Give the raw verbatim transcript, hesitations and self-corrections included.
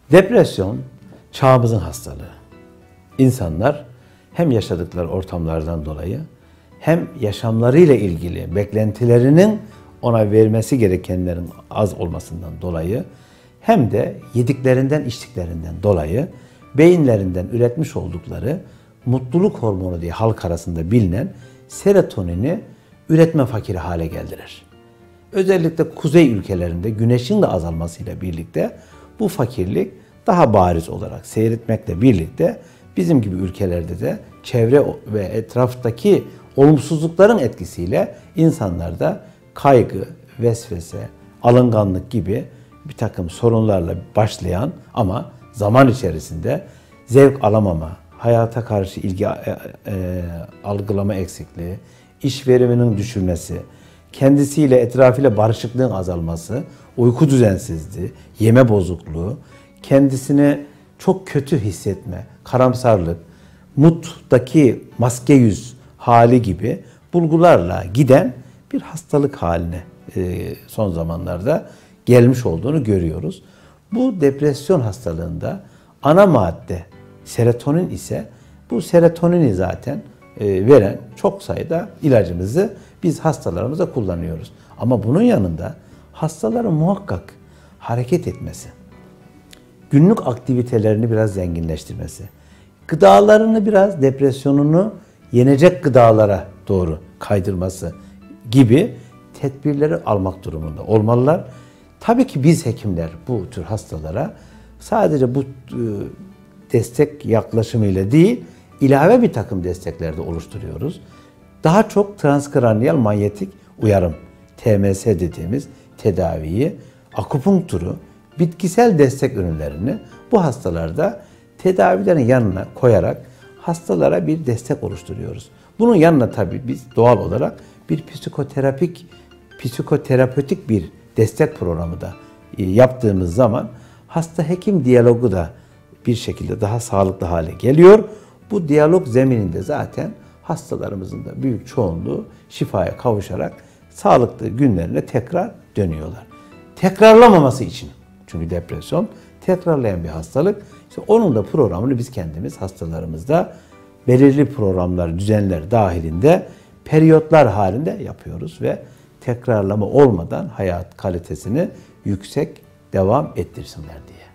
Depresyon çağımızın hastalığı. İnsanlar hem yaşadıkları ortamlardan dolayı hem yaşamlarıyla ilgili beklentilerinin ona vermesi gerekenlerin az olmasından dolayı hem de yediklerinden içtiklerinden dolayı beyinlerinden üretmiş oldukları mutluluk hormonu diye halk arasında bilinen serotonini üretme fakiri hale geldirir. Özellikle kuzey ülkelerinde güneşin de azalmasıyla birlikte bu fakirlik daha bariz olarak seyretmekle birlikte bizim gibi ülkelerde de çevre ve etraftaki olumsuzlukların etkisiyle insanlarda kaygı, vesvese, alınganlık gibi bir takım sorunlarla başlayan ama zaman içerisinde zevk alamama, hayata karşı ilgi e, e, algılama eksikliği, iş veriminin düşürmesi, kendisiyle etrafıyla barışıklığın azalması, uyku düzensizliği, yeme bozukluğu, kendisini çok kötü hissetme, karamsarlık, muttaki maske yüz hali gibi bulgularla giden bir hastalık haline e, son zamanlarda gelmiş olduğunu görüyoruz. Bu depresyon hastalığında ana madde serotonin ise bu serotonini zaten e, veren çok sayıda ilacımızı biz hastalarımıza kullanıyoruz. Ama bunun yanında hastaların muhakkak hareket etmesi, günlük aktivitelerini biraz zenginleştirmesi, gıdalarını biraz depresyonunu yenecek gıdalara doğru kaydırması gibi tedbirleri almak durumunda olmalılar. Tabii ki biz hekimler bu tür hastalara sadece bu destek yaklaşımıyla değil, ilave bir takım destekler de oluşturuyoruz. Daha çok transkranyal manyetik uyarım, T M S dediğimiz tedaviyi, akupunkturu, bitkisel destek ürünlerini bu hastalarda tedavilerin yanına koyarak hastalara bir destek oluşturuyoruz. Bunun yanına tabii biz doğal olarak bir psikoterapik, psikoterapötik bir destek programı da yaptığımız zaman hasta hekim diyalogu da bir şekilde daha sağlıklı hale geliyor. Bu diyalog zemininde zaten hastalarımızın da büyük çoğunluğu şifaya kavuşarak sağlıklı günlerine tekrar dönüyorlar. Tekrarlamaması için, çünkü depresyon tekrarlayan bir hastalık. İşte onun da programını biz kendimiz hastalarımızda belirli programlar, düzenler dahilinde periyotlar halinde yapıyoruz ve tekrarlama olmadan hayat kalitesini yüksek devam ettirsinler diye.